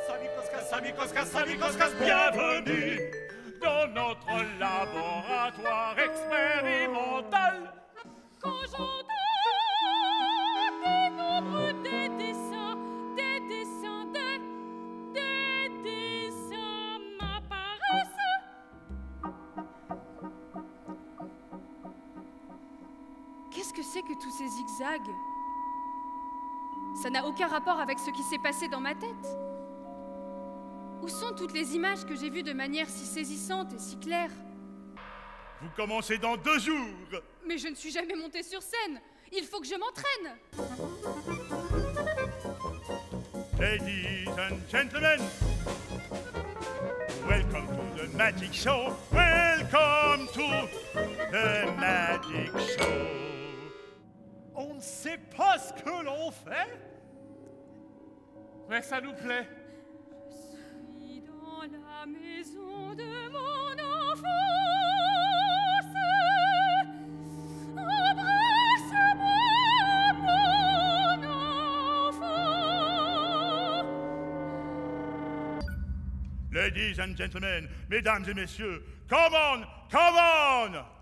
Bienvenue dans notre laboratoire expérimental. Quand j'entends des nombres, des dessins m'apparaissent. Qu'est-ce que c'est que tous ces zigzags? Ça n'a aucun rapport avec ce qui s'est passé dans ma tête. Où sont toutes les images que j'ai vues de manière si saisissante et si claire? Vous commencez dans 2 jours. Mais je ne suis jamais montée sur scène. Il faut que je m'entraîne. Ladies and gentlemen, welcome to the magic show. Welcome to the magic show. On ne sait pas ce que l'on fait, mais ça nous plaît. Je suis dans la maison de mon enfance. Embrasse-moi, mon enfant. Ladies and gentlemen, mesdames et messieurs, come on, come on!